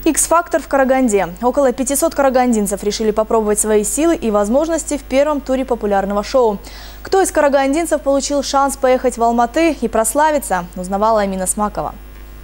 X-Factor в Караганде. Около 500 карагандинцев решили попробовать свои силы и возможности в первом туре популярного шоу. Кто из карагандинцев получил шанс поехать в Алматы и прославиться, узнавала Амина Смакова.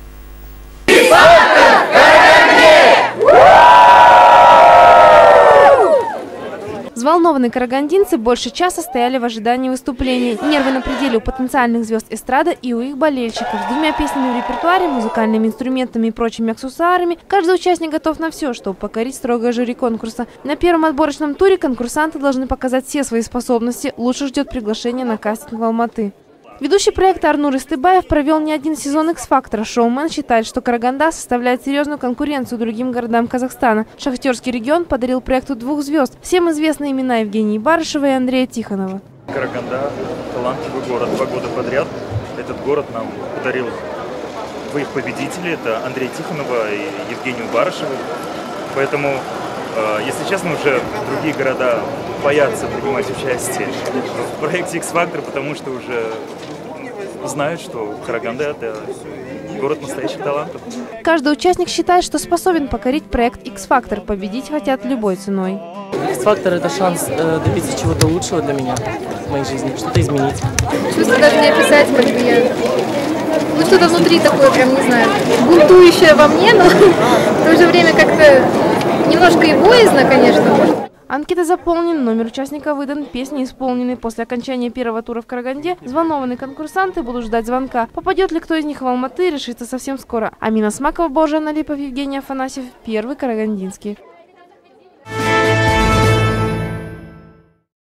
Взволнованные карагандинцы больше часа стояли в ожидании выступлений. Нервы на пределе у потенциальных звезд эстрады и у их болельщиков. С двумя песнями в репертуаре, музыкальными инструментами и прочими аксессуарами каждый участник готов на все, чтобы покорить строгое жюри конкурса. На первом отборочном туре конкурсанты должны показать все свои способности. Лучше ждет приглашение на кастинг в Алматы. Ведущий проекта Арнур Истыбаев провел не один сезон X-Factor. Шоумен считает, что Караганда составляет серьезную конкуренцию другим городам Казахстана. Шахтерский регион подарил проекту 2 звезд. Всем известны имена Евгении Барышевой и Андрея Тихонова. Караганда – талантливый город. 2 года подряд этот город нам подарил 2 победителей. Это Андрей Тихонова и Евгению Барышеву. Поэтому, если честно, уже другие города боятся принимать участие в проекте X-Factor, потому что уже знают, что Караганда – это город настоящих талантов. Каждый участник считает, что способен покорить проект X-Factor. Победить хотят любой ценой. X-Factor – это шанс добиться чего-то лучшего для меня в моей жизни, что-то изменить. Чувство даже не описать, как бы я... Ну, что-то внутри такое, прям, не знаю, бунтующее во мне, но в то же время как-то немножко и боязно, конечно. Анкета заполнена, номер участника выдан, песни исполнены. После окончания первого тура в Караганде взволнованные конкурсанты будут ждать звонка. Попадет ли кто из них в Алматы, решится совсем скоро. Амина Смакова, Боржан Алипов, Евгений Афанасьев, Первый Карагандинский.